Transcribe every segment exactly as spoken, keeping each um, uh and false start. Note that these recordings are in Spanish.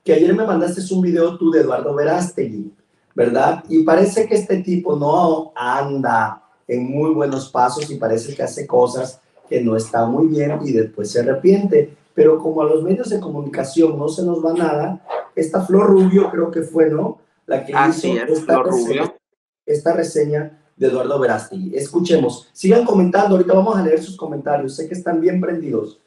que ayer me mandaste un video tú de Eduardo Verástegui, ¿verdad? Y parece que este tipo no anda en muy buenos pasos y parece que hace cosas que no están muy bien y después se arrepiente. Pero como a los medios de comunicación no se nos va nada, esta Flor Rubio creo que fue, ¿no?, la que Así hizo es, esta, Flor reseña, Rubio. esta reseña de Eduardo Verástegui. Escuchemos, sigan comentando, ahorita vamos a leer sus comentarios, sé que están bien prendidos.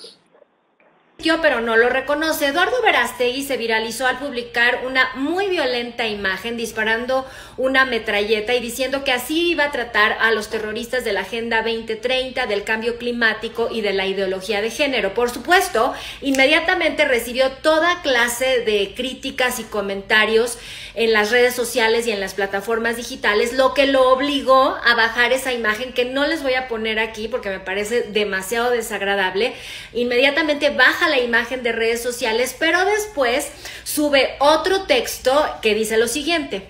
Pero no lo reconoce. Eduardo Verástegui se viralizó al publicar una muy violenta imagen disparando una metralleta y diciendo que así iba a tratar a los terroristas de la Agenda veinte treinta, del cambio climático y de la ideología de género. Por supuesto, inmediatamente recibió toda clase de críticas y comentarios en las redes sociales y en las plataformas digitales, lo que lo obligó a bajar esa imagen que no les voy a poner aquí porque me parece demasiado desagradable. Inmediatamente baja la imagen de redes sociales, pero después sube otro texto que dice lo siguiente.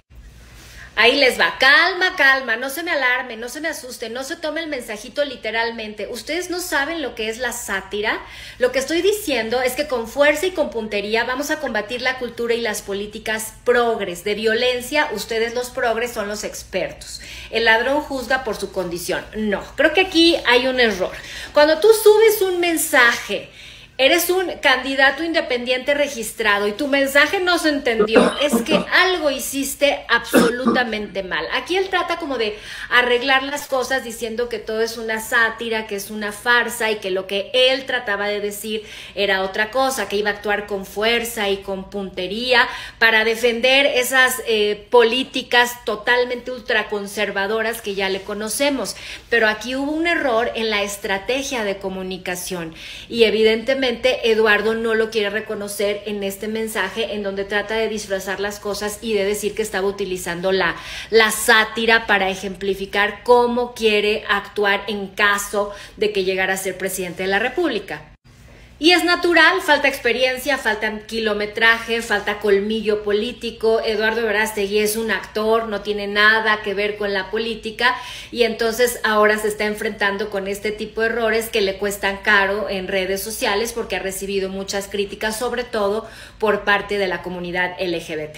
Ahí les va, calma, calma, no se me alarme, no se me asuste, no se tome el mensajito literalmente. Ustedes no saben lo que es la sátira. Lo que estoy diciendo es que con fuerza y con puntería vamos a combatir la cultura y las políticas progres. De violencia, ustedes los progres son los expertos. El ladrón juzga por su condición. No, creo que aquí hay un error. Cuando tú subes un mensaje, eres un candidato independiente registrado y tu mensaje no se entendió, es que algo hiciste absolutamente mal. Aquí él trata como de arreglar las cosas diciendo que todo es una sátira, que es una farsa y que lo que él trataba de decir era otra cosa, que iba a actuar con fuerza y con puntería para defender esas eh, políticas totalmente ultraconservadoras que ya le conocemos. Pero aquí hubo un error en la estrategia de comunicación y evidentemente Eduardo no lo quiere reconocer en este mensaje en donde trata de disfrazar las cosas y de decir que estaba utilizando la, la sátira para ejemplificar cómo quiere actuar en caso de que llegara a ser presidente de la República. Y es natural, falta experiencia, falta kilometraje, falta colmillo político. Eduardo Verástegui es un actor, no tiene nada que ver con la política y entonces ahora se está enfrentando con este tipo de errores que le cuestan caro en redes sociales porque ha recibido muchas críticas, sobre todo por parte de la comunidad L G B T.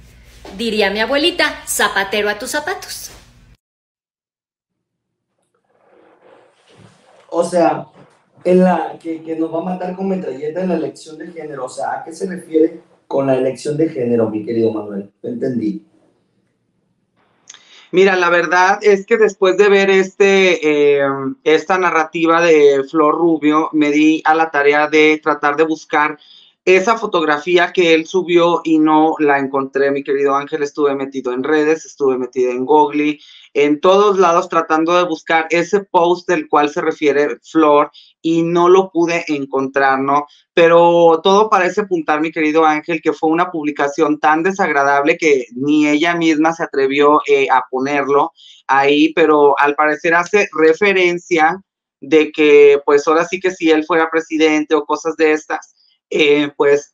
Diría mi abuelita, zapatero a tus zapatos. O sea, en la que, que nos va a matar con metralleta en la elección de género. O sea, ¿a qué se refiere con la elección de género, mi querido Manuel? No entendí. Mira, la verdad es que después de ver este, eh, esta narrativa de Flor Rubio, me di a la tarea de tratar de buscar esa fotografía que él subió y no la encontré, mi querido Ángel. Estuve metido en redes, estuve metido en Google, en todos lados tratando de buscar ese post del cual se refiere Flor y no lo pude encontrar, ¿no? Pero todo parece apuntar, mi querido Ángel, que fue una publicación tan desagradable que ni ella misma se atrevió eh, a ponerlo ahí, pero al parecer hace referencia de que, pues ahora sí que si él fuera presidente o cosas de estas, eh, pues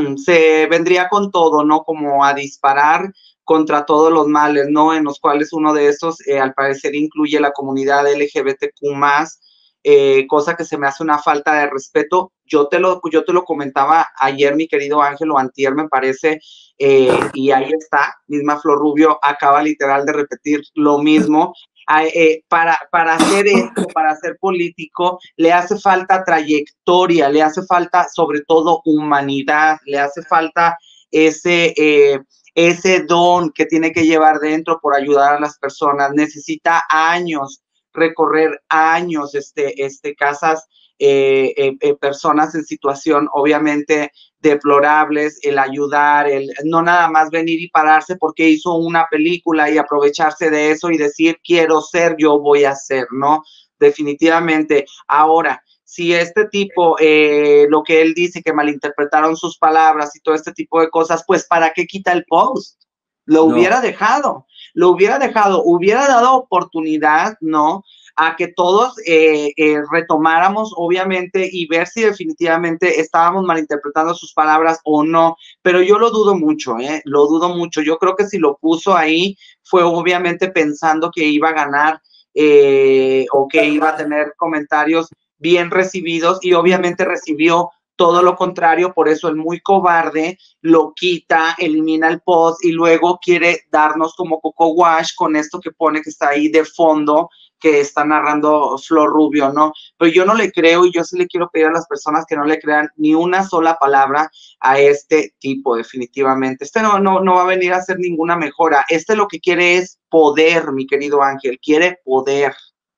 se vendría con todo, ¿no? Como a disparar contra todos los males, ¿no? En los cuales uno de estos, eh, al parecer, incluye la comunidad L G B T Q más, eh, cosa que se me hace una falta de respeto. Yo te lo, yo te lo comentaba ayer, mi querido Ángel, o antier, me parece, eh, y ahí está, misma Flor Rubio acaba literal de repetir lo mismo. Eh, para, para hacer esto, para ser político, le hace falta trayectoria, le hace falta sobre todo humanidad, le hace falta ese, eh, ese don que tiene que llevar dentro por ayudar a las personas. Necesita años, recorrer años, este, este, casas, eh, eh, eh, personas en situación obviamente deplorables, el ayudar, el no nada más venir y pararse porque hizo una película y aprovecharse de eso y decir quiero ser, yo voy a ser, ¿no? Definitivamente. Ahora, si este tipo, eh, lo que él dice, que malinterpretaron sus palabras y todo este tipo de cosas, pues ¿para qué quita el post? Lo no. hubiera dejado, lo hubiera dejado, hubiera dado oportunidad, ¿no? A que todos eh, eh, retomáramos, obviamente, y ver si definitivamente estábamos malinterpretando sus palabras o no, pero yo lo dudo mucho, ¿eh? Lo dudo mucho. Yo creo que si lo puso ahí fue obviamente pensando que iba a ganar eh, o que iba a tener comentarios bien recibidos y obviamente recibió todo lo contrario, por eso el muy cobarde lo quita, elimina el post y luego quiere darnos como Coco Wash con esto que pone que está ahí de fondo, que está narrando Flor Rubio, ¿no? Pero yo no le creo y yo sí le quiero pedir a las personas que no le crean ni una sola palabra a este tipo, definitivamente. Este no, no, no va a venir a hacer ninguna mejora. Este lo que quiere es poder, mi querido Ángel, quiere poder.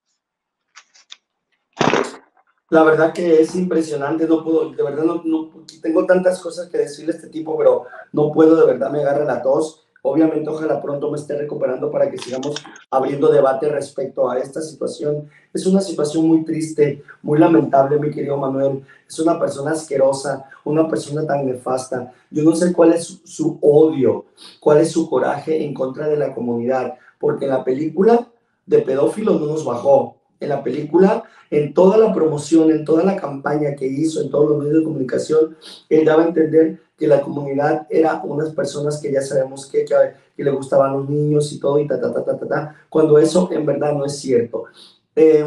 La verdad que es impresionante, no puedo, de verdad no, no tengo tantas cosas que decirle a este tipo, pero no puedo, de verdad me agarra la tos. Obviamente, ojalá pronto me esté recuperando para que sigamos abriendo debate respecto a esta situación. Es una situación muy triste, muy lamentable, mi querido Manuel. Es una persona asquerosa, una persona tan nefasta. Yo no sé cuál es su, su odio, cuál es su coraje en contra de la comunidad, porque en la película de pedófilo no nos bajó. En la película, en toda la promoción, en toda la campaña que hizo, en todos los medios de comunicación, él daba a entender que la comunidad era unas personas que ya sabemos que, que, que le gustaban los niños y todo, y ta, ta, ta, ta, ta, ta, cuando eso en verdad no es cierto. Eh,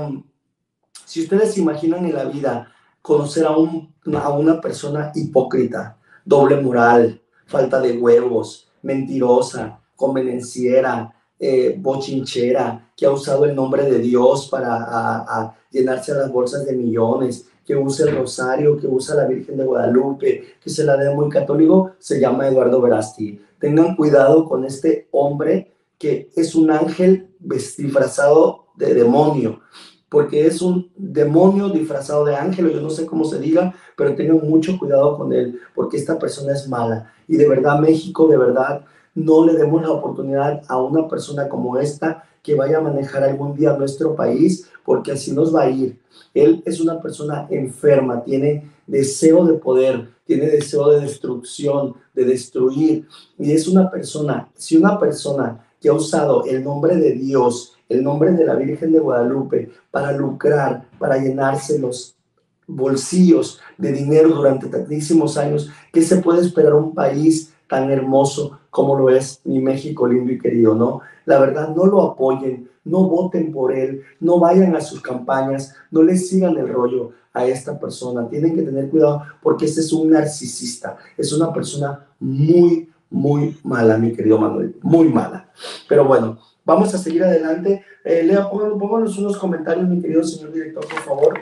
si ustedes se imaginan en la vida conocer a, un, a una persona hipócrita, doble moral, falta de huevos, mentirosa, convenenciera, eh, bochinchera, que ha usado el nombre de Dios para a, a llenarse las bolsas de millones, que usa el rosario, que usa la Virgen de Guadalupe, que se la dé muy católico, se llama Eduardo Verástegui. Tengan cuidado con este hombre que es un ángel disfrazado de demonio, porque es un demonio disfrazado de ángel, yo no sé cómo se diga, pero tengan mucho cuidado con él, porque esta persona es mala. Y de verdad, México, de verdad, no le demos la oportunidad a una persona como esta que vaya a manejar algún día nuestro país, porque así nos va a ir. Él es una persona enferma, tiene deseo de poder, tiene deseo de destrucción, de destruir, y es una persona, si una persona que ha usado el nombre de Dios, el nombre de la Virgen de Guadalupe, para lucrar, para llenarse los bolsillos de dinero durante tantísimos años, ¿qué se puede esperar un país tan hermoso como lo es mi México lindo y querido, no? La verdad, no lo apoyen, no voten por él, no vayan a sus campañas, no le sigan el rollo a esta persona. Tienen que tener cuidado porque este es un narcisista, es una persona muy, muy mala, mi querido Manuel, muy mala. Pero bueno, vamos a seguir adelante. Eh, Lea, pónganos, pónganos unos comentarios, mi querido señor director, por favor.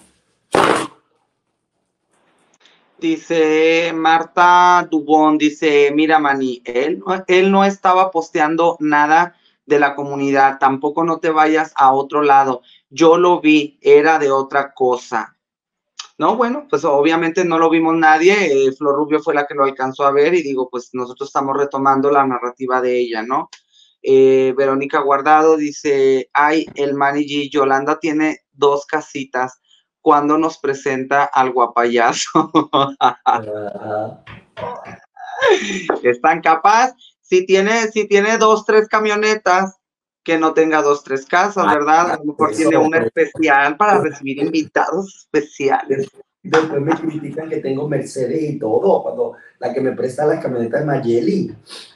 Dice Marta Dubón, dice, mira, Manny, él, él no estaba posteando nada de la comunidad, tampoco no te vayas a otro lado. Yo lo vi, era de otra cosa. No, bueno, pues obviamente no lo vimos nadie, eh, Flor Rubio fue la que lo alcanzó a ver y digo, pues nosotros estamos retomando la narrativa de ella, ¿no? Eh, Verónica Guardado dice, ay, el Manny G, Yolanda tiene dos casitas, ¿cuándo nos presenta al guapayazo? uh-huh. ¿Están capaz? Si tiene, si tiene dos, tres camionetas, que no tenga dos, tres casas, ¿verdad? A lo mejor tiene una especial para recibir invitados especiales. Después me critican que tengo Mercedes y todo, cuando la que me presta la camioneta es Mayeli.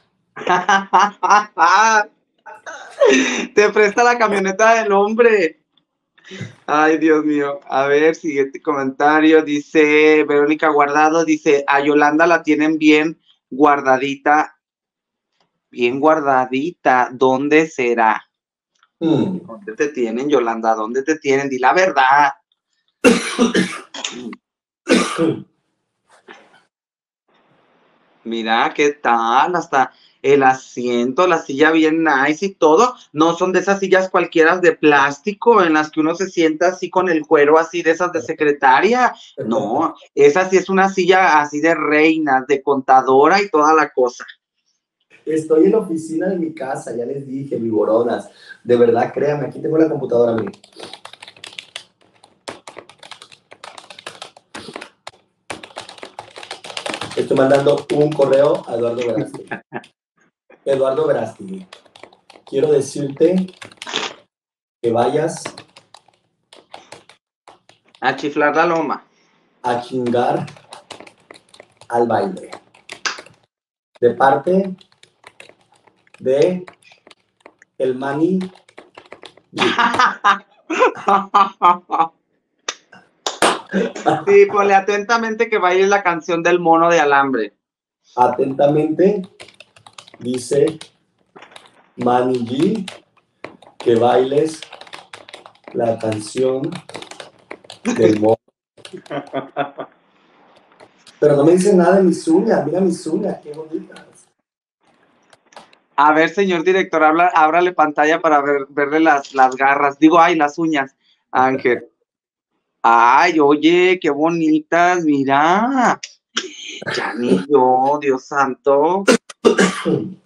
Te presta la camioneta del hombre. Ay, Dios mío. A ver, siguiente comentario. Dice Verónica Guardado, dice, a Yolanda la tienen bien guardadita. Bien guardadita. ¿Dónde será? Mm. ¿Dónde te tienen, Yolanda? ¿Dónde te tienen? Di la verdad. Mira, ¿qué tal? Hasta el asiento, la silla bien nice y todo. No son de esas sillas cualquiera de plástico en las que uno se sienta así con el cuero así de esas de secretaria. No, esa sí es una silla así de reina, de contadora y toda la cosa. Estoy en la oficina de mi casa, ya les dije, viboronas. De verdad, créanme, aquí tengo la computadora, miren. Estoy mandando un correo a Eduardo Verástegui. Eduardo Verástegui, quiero decirte que vayas a chiflar la loma, a chingar al baile. De parte de el Manny. Sí, ponle atentamente que baile la canción del mono de alambre. Atentamente, dice Manny G, que bailes la canción del mono. Pero no me dice nada de mis uñas. Mira mis uñas, qué bonitas. A ver, señor director, habla, ábrale pantalla para ver, verle las, las garras. Digo, ay, las uñas, Ángel. Ay, oye, qué bonitas, mira. Ya ni yo, Dios santo.